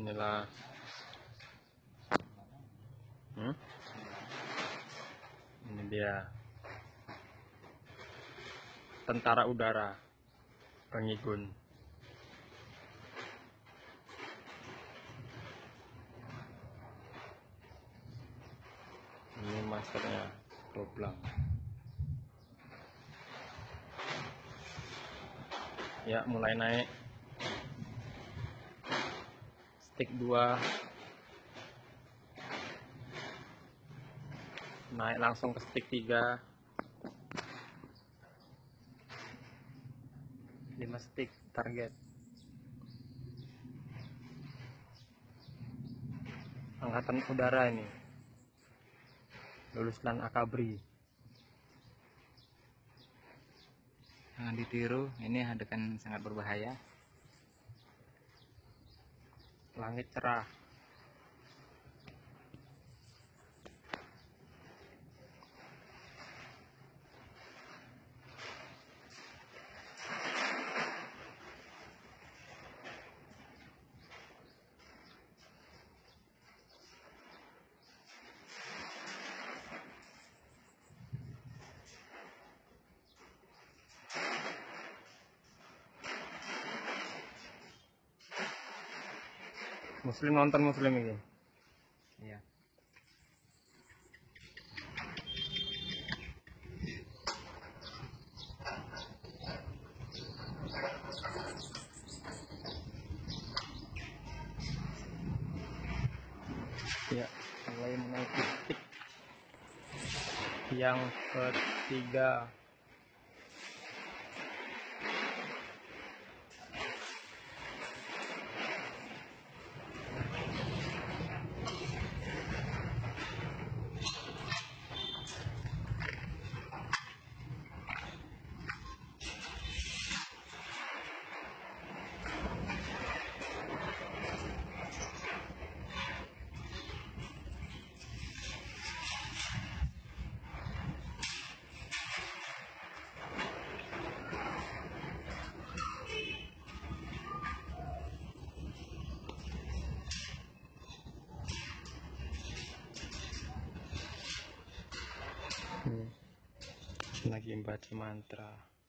Inilah ini dia tentara udara Rangigun. Ini maskernya doblang. Ya, mulai naik. Stick 2 naik langsung ke stick 3. 5 stick target. Angkatan udara ini. Lulusan Akabri. Jangan ditiru, ini adegan sangat berbahaya. Langit cerah. Muslim nonton Muslim ini. Iya. Ya, mulai menaiki stick yang ketiga. Lagi baca mantra.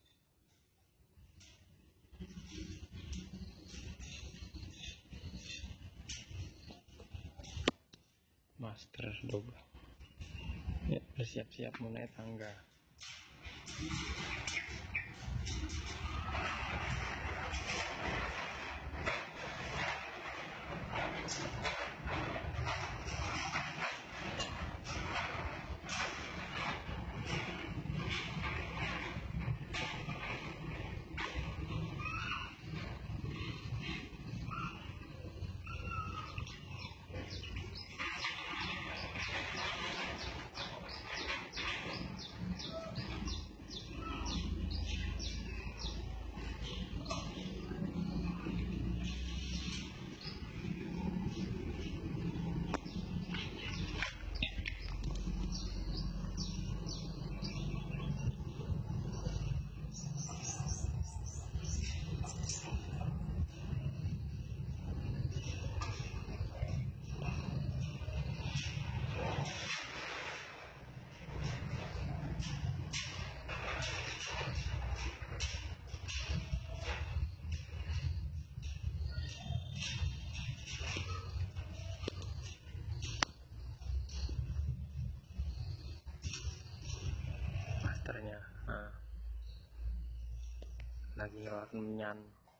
Master doblang. Ya, bersiap-siap mau naik tangga. Masternya lagi ngelawat menyan.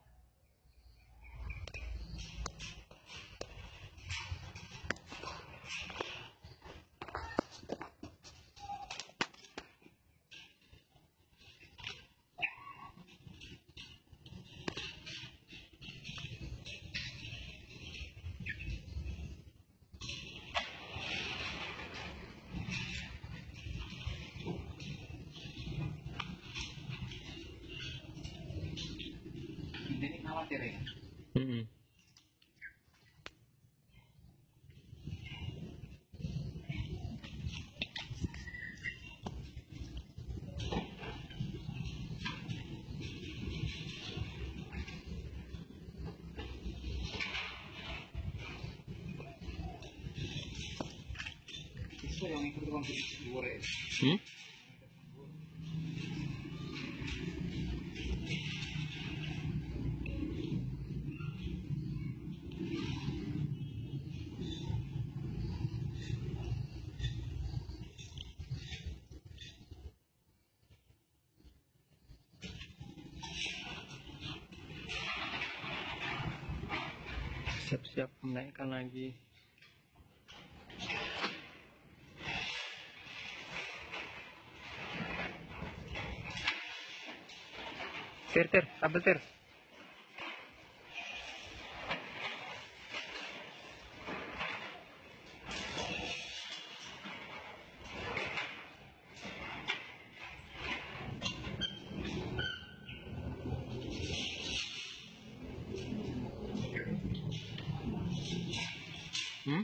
Ini khawatir ya. Hmm? Siap-siap menaikkan lagi. Tir, kabel tir. Hmm?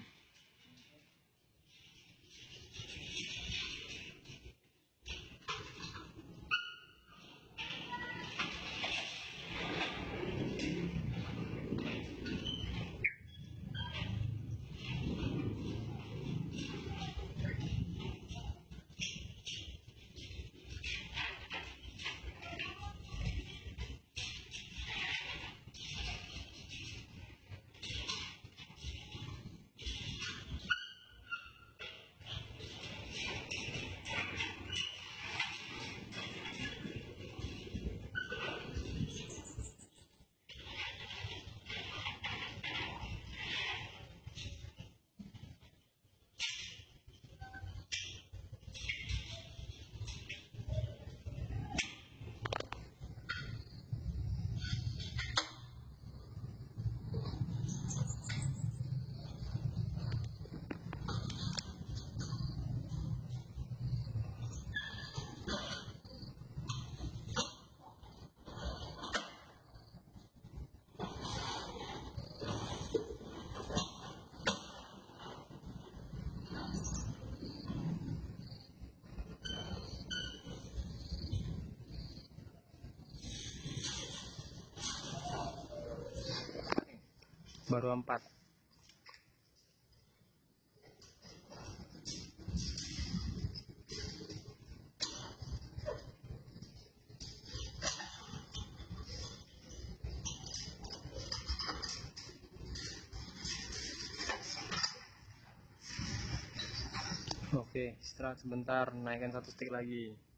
Baru 4. Oke, istirahat sebentar, naikkan 1 stick lagi.